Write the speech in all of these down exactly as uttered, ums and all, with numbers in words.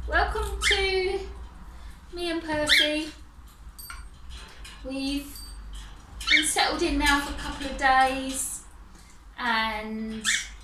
Welcome to me and Percy. We've been settled in now for a couple of days and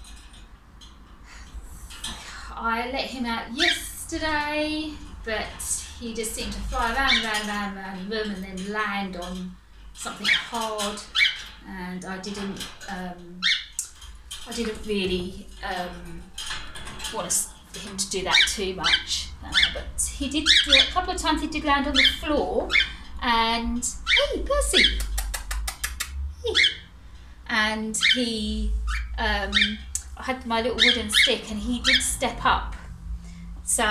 I let him out yesterday, but he just seemed to fly around, around, around, around the room and then land on something hard, and I didn't um, I didn't really um, want him to do that too much, uh, but he did, a couple of times he did land on the floor and, hey Percy, hey. And he, um, I had my little wooden stick and he did step up, so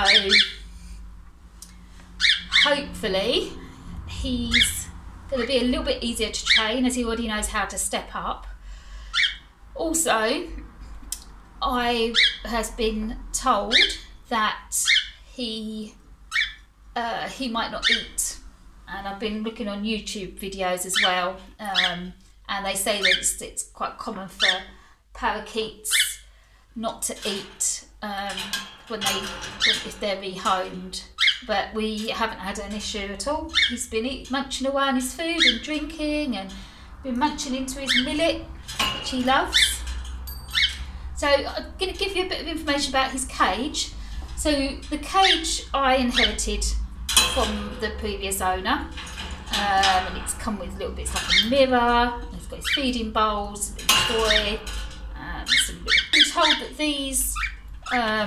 hopefully he's going to be a little bit easier to train as he already knows how to step up. Also, I has been told that he uh, he might not eat, and I've been looking on YouTube videos as well, um, and they say that it's, it's quite common for parakeets not to eat um, when they when, if they're rehomed, but we haven't had an issue at all. He's been eat, munching away on his food and drinking, and been munching into his millet, which he loves. So I'm going to give you a bit of information about his cage. So the cage I inherited from the previous owner, um, and it's come with little bits like a mirror, and it's got his feeding bowls, a little toy. Um, some, I've been told that these um,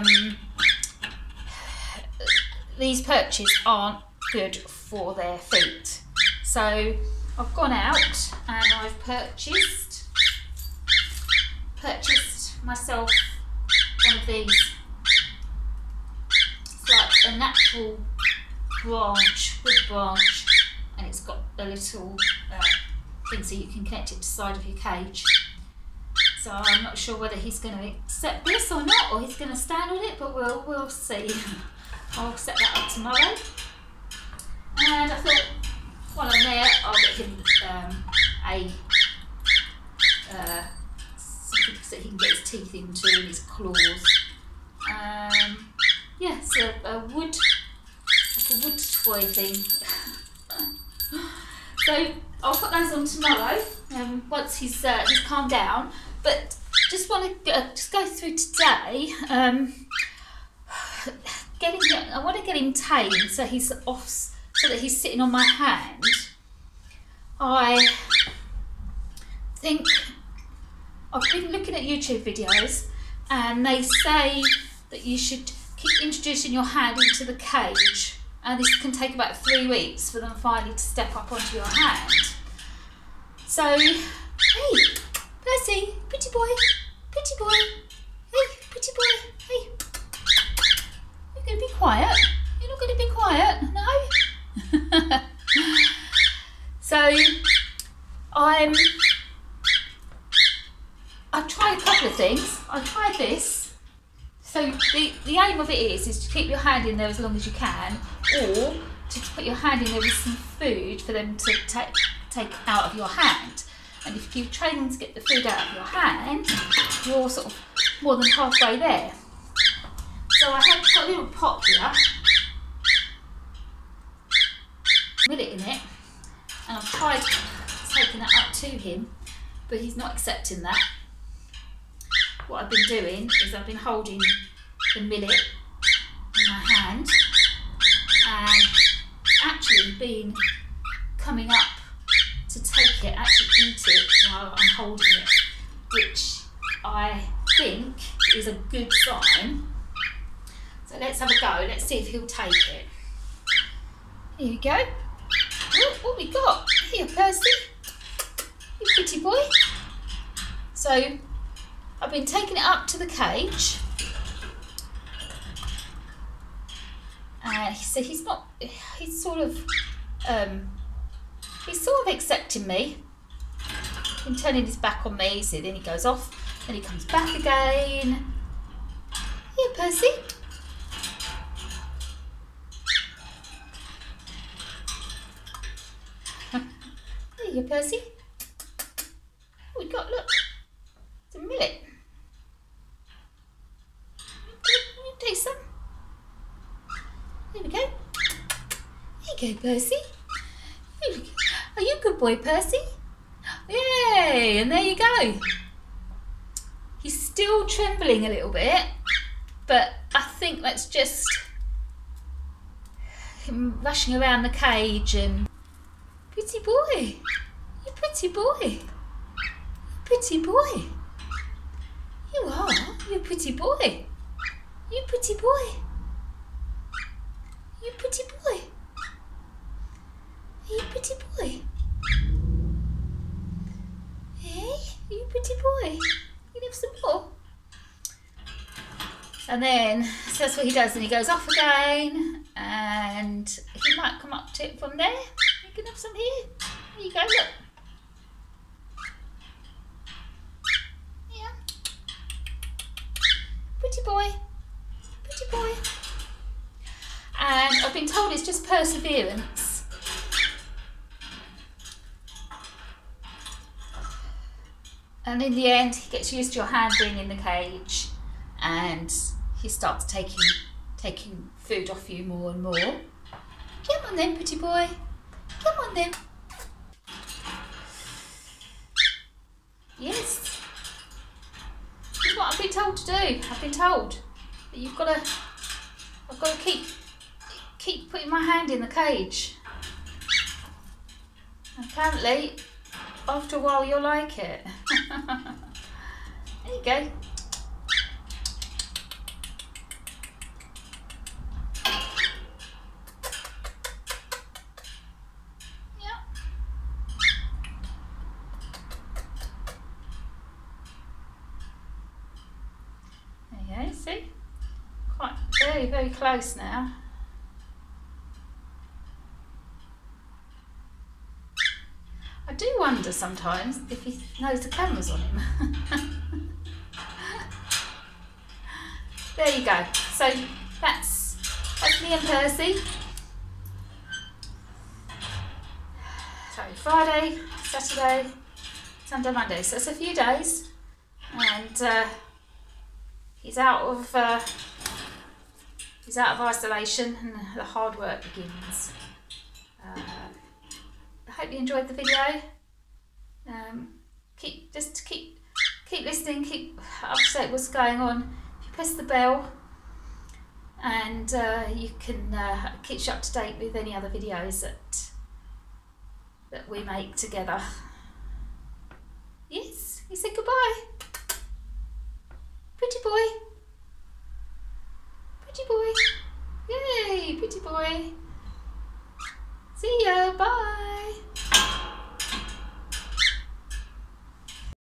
these perches aren't good for their feet. So I've gone out and I've purchased purchased myself one of these. It's like a natural branch, wood branch, and it's got a little uh, thing so you can connect it to the side of your cage. So I'm not sure whether he's going to accept this or not, or he's going to stand on it, but we'll we'll see. I'll set that up tomorrow. And I thought, while I'm there, I'll get him um, a uh, something so he can get his teeth into and his claws. Um, yeah, it's a, a wood, like a wood toy thing. So I'll put those on tomorrow um, once he's uh, he's calmed down. But just want to uh, just go through today. Um, getting I want to get him tamed so he's off, so that he's sitting on my hand. I think I've been looking at YouTube videos, and they say that you should keep introducing your hand into the cage, and this can take about three weeks for them finally to step up onto your hand. So, hey, Percy, pretty boy, pretty boy, hey, pretty boy, hey, you're going to be quiet, you're not going to be quiet, no? So, I'm I've tried a couple of things. I've tried this. So the, the aim of it is, is to keep your hand in there as long as you can, or to put your hand in there with some food for them to take, take out of your hand. And if you train them to get the food out of your hand, you're sort of more than halfway there. So I have got a little pot here, millet in it, and I've tried taking that up to him, but he's not accepting that. What I've been doing is I've been holding the millet in my hand and actually been coming up to take it, actually eat it while I'm holding it, which I think is a good sign. So let's have a go, let's see if he'll take it. Here we go. Oh, what we got? Here, Percy, you pretty boy. So I've been taking it up to the cage, and so he's not, he's sort of, um, he's sort of accepting me. Been turning his back on me, so then he goes off, then he comes back again. Here, Percy. There you go, Percy. What we got, look, it's a millet. You take some. you go, Percy. Are you a good boy, Percy? Yay! And there you go. He's still trembling a little bit, but I think that's just him rushing around the cage and... Pretty boy. You pretty boy. Pretty boy. You are. You pretty boy. You pretty boy. You pretty boy. You pretty boy. Hey, you pretty boy. You have some more. And then, so that's what he does, and he goes off again, and he might come up to it from there. You can have some here. There you go, look. Yeah. Pretty boy. Pretty boy. And I've been told it's just perseverance. And in the end, he gets used to your hand being in the cage, and he starts taking taking food off you more and more. Come on then, pretty boy. Come on then. Yes. This is what I've been told to do. I've been told that you've got to, I've got to keep, keep putting my hand in the cage. Apparently, after a while, you'll like it. There you go. See? Quite very, very close now. I do wonder sometimes if he knows the camera's on him. There you go. So that's, that's me and Percy. So Friday, Saturday, Sunday, Monday. So it's a few days. And uh, He's out of uh, he's out of isolation, and the hard work begins. Uh, I hope you enjoyed the video. Um, keep just keep keep listening, keep up to date what's going on. If you press the bell, and uh, you can uh, keep you up to date with any other videos that that we make together. Yes, you said goodbye. Pretty boy. Pretty boy. Yay, pretty boy.